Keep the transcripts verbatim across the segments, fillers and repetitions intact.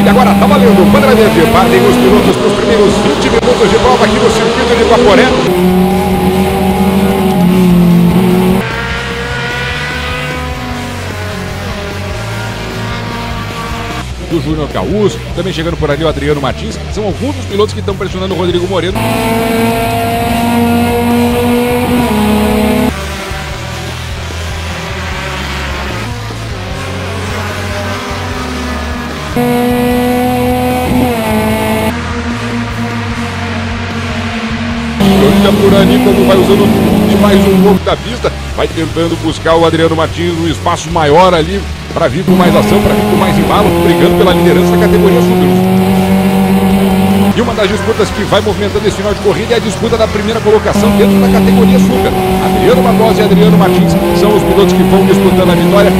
E agora tá valendo, bandeira verde, partem os pilotos para os primeiros vinte minutos de prova aqui no circuito de Guaporé. Do Júnior Caús, também chegando por ali o Adriano Martins, são alguns dos pilotos que estão pressionando o Rodrigo Moreno. Olha por ali como vai usando demais um pouco da pista, vai tentando buscar o Adriano Martins um espaço maior ali para vir com mais ação, para vir com mais embalo, brigando pela liderança da categoria Super. E uma das disputas que vai movimentando esse final de corrida é a disputa da primeira colocação dentro da categoria Super. Adriano Barbosa e Adriano Martins são os pilotos que vão disputando a vitória.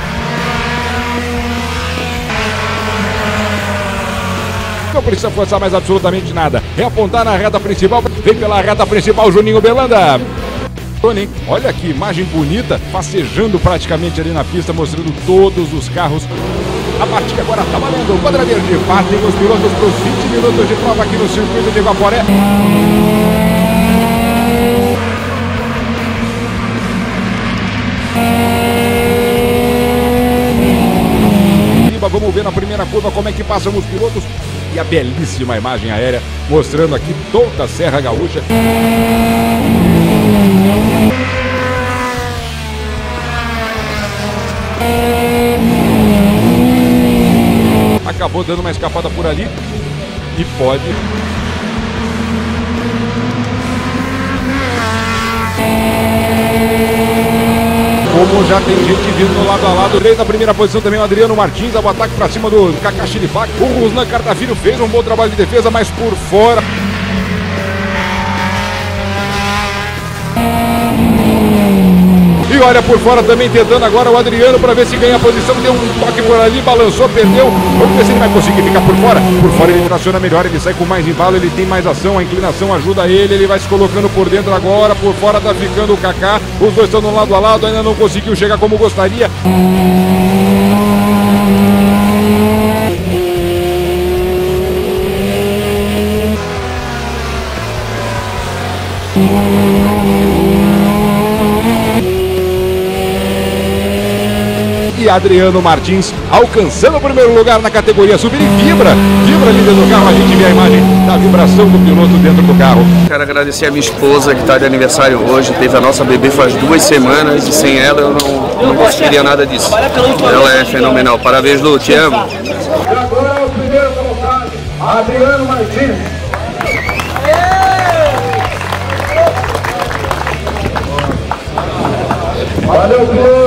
Não precisa forçar mais absolutamente nada. É apontar na reta principal. Vem pela reta principal, Juninho Belanda. Olha que imagem bonita, passejando praticamente ali na pista, mostrando todos os carros. A partida agora tá valendo. Bandeira verde, partem os pilotos para os vinte minutos de prova aqui no circuito de Guaporé. Vamos ver na primeira curva como é que passam os pilotos. E a belíssima imagem aérea mostrando aqui toda a Serra Gaúcha. Acabou dando uma escapada por ali e pode. Como já tem gente vindo no lado a lado, desde a primeira posição também o Adriano Martins, o ataque para cima do Kaká Chilipac. O Ruslan Cartafilho fez um bom trabalho de defesa, mas por fora. E olha por fora também tentando agora o Adriano para ver se ganha a posição. Deu um toque por ali, balançou, perdeu. Vamos ver se ele vai conseguir ficar por fora. Por fora ele traciona melhor, ele sai com mais embalo, ele tem mais ação, a inclinação ajuda ele. Ele vai se colocando por dentro agora. Por fora tá ficando o Kaká. Os dois estão no lado a lado, ainda não conseguiu chegar como gostaria. E Adriano Martins alcançando o primeiro lugar na categoria Super e vibra, vibra ali dentro do carro, a gente vê a imagem da vibração do piloto dentro do carro. Quero agradecer a minha esposa que está de aniversário hoje, teve a nossa bebê faz duas semanas e sem ela eu não, não conseguiria nada disso. Ela é fenomenal, parabéns Lu, te amo. E agora é o primeiro colocado, Adriano Martins. Valeu, piloto!